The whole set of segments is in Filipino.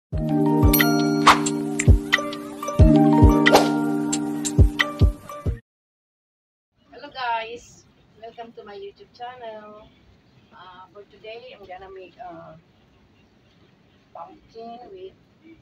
Hello guys, welcome to my YouTube channel. For today, I'm gonna make pumpkin with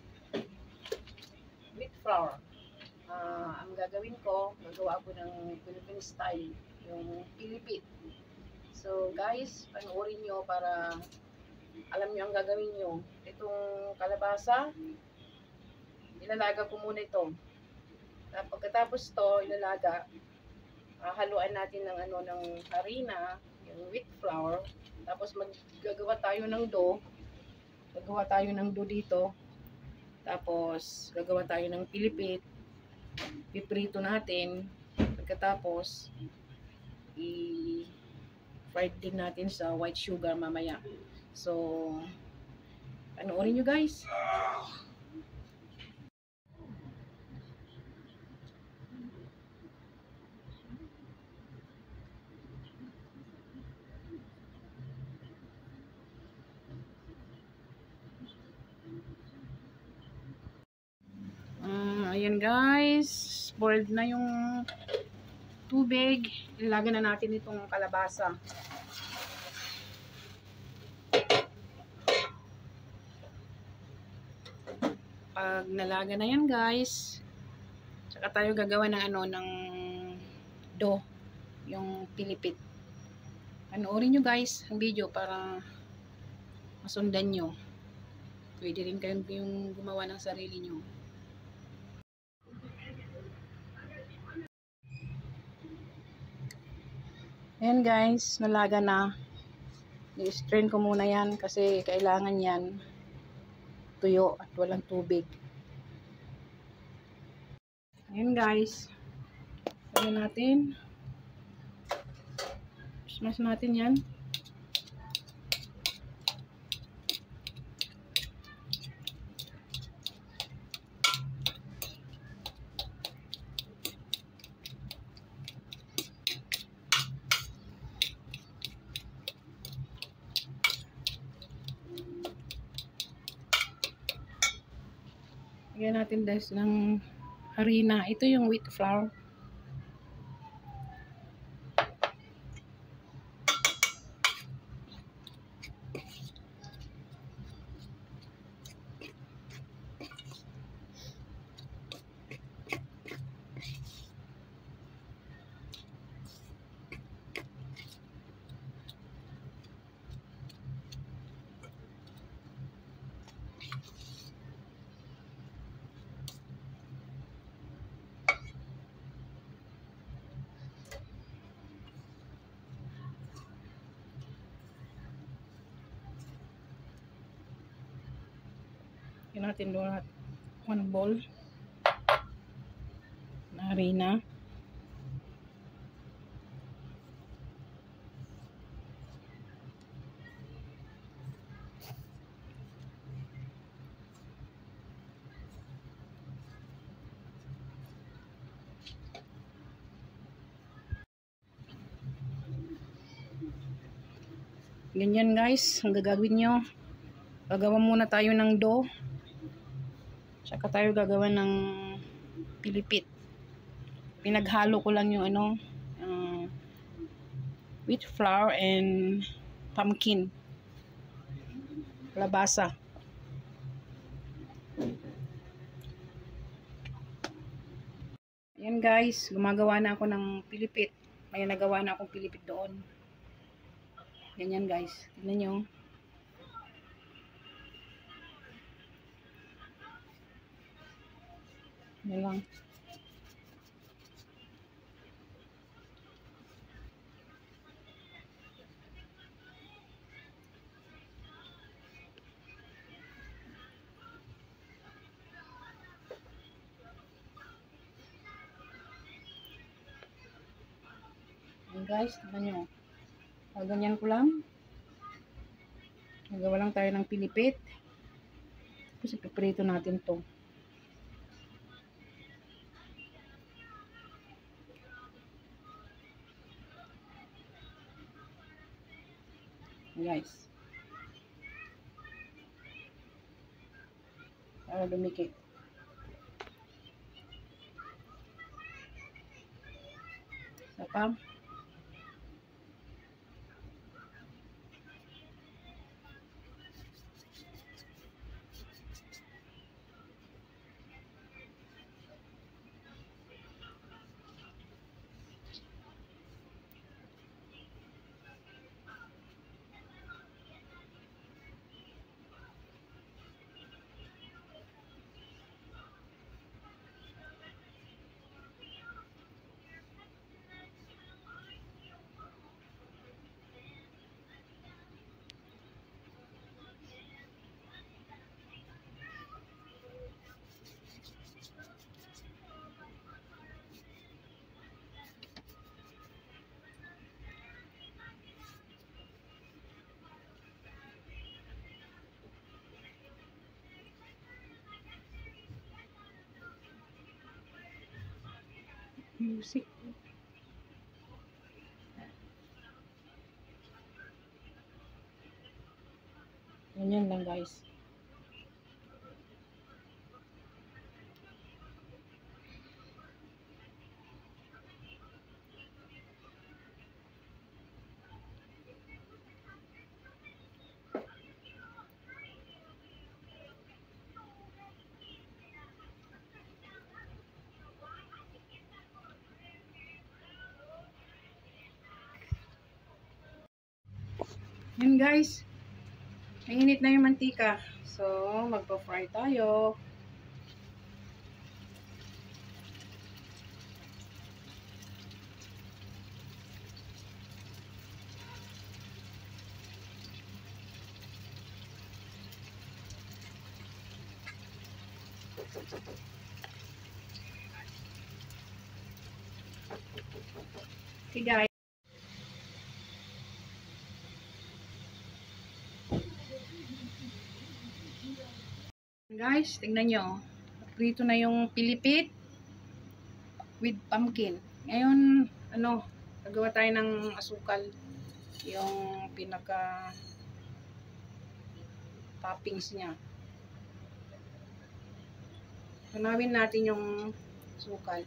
wheat flour. Ang gagawin ko, gagawa ko ng Philippine style, yung pilipit. So guys, panoorin nyo para alam nyo ang gagawin nyo. Itong kalabasa, ilalaga ko muna ito. Pagkatapos to, ilalaga, haluan natin ng ng harina, yung wheat flour. Tapos maggagawa tayo ng dough. Gagawa tayo ng dough dito. Tapos gagawa tayo ng pilipit. Piprito natin. Pagkatapos i-fried din natin sa white sugar mamaya. So panoorin nyo guys. Ayan guys, boiled na yung tubig. Ilagay na natin itong kalabasa. Pag nalaga na yan guys, saka tayo gagawa ng ng dough, yung pilipit. Panoorin nyo guys ang video para masundan nyo. Pwede rin kayong yung gumawa ng sarili nyo. Ayan guys, nalaga na. I-strain ko muna yan kasi kailangan yan tuyo at walang tubig. Ayan guys, lagyan natin. Smash natin yan. Lagyan natin guys ng harina. Ito yung wheat flour. Lagyan natin doon 1 bowl na harina. Ganyan guys, ang gagawin nyo. Gagawa muna tayo ng dough. Saka tayo gagawa ng pilipit. Pinaghalo ko lang yung wheat flour and pumpkin. Kalabasa. Ayan guys, gumagawa na ako ng pilipit. May nagawa na akong pilipit doon. Ganyan guys. Tignan nyo. Yan lang. Yan guys, tignan nyo. Ganyan ko lang. Nagawa lang tayo ng pilipit. Tapos ipiprito natin to. Guys. para dumikit. Isa pa. Music. Ganyan lang guys. Yan guys. Mainit na yung mantika. So, magpa-fry tayo. Okay guys. Guys, tingnan nyo. Prito na yung pilipit with pumpkin. Ngayon, gagawa tayo ng asukal. Yung pinaka toppings niya. Tunawin natin yung asukal.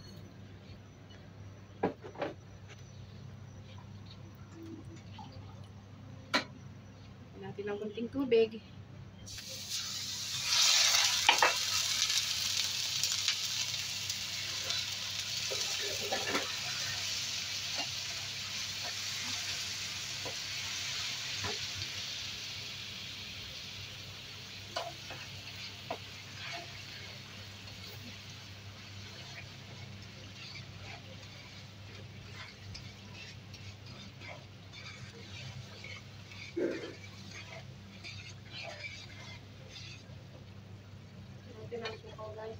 Natin ng kunting tubig. Guys.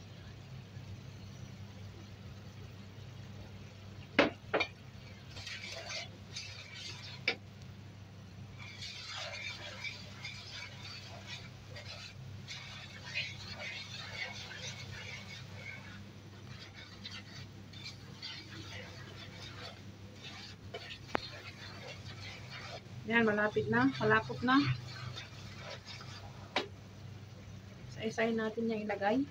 Yan, malapit na, malapot na. Isa-isahin natin yung ilagay.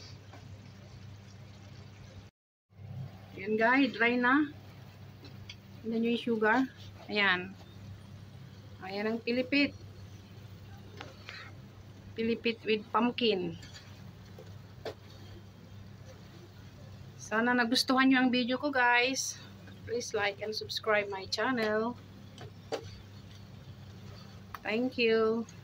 Yan guys, dry na. Tignan nyo yung sugar. Ayan. Ayan ang pilipit. Pilipit with pumpkin. Sana nagustuhan nyo ang video ko, guys. Please like and subscribe my channel. Thank you.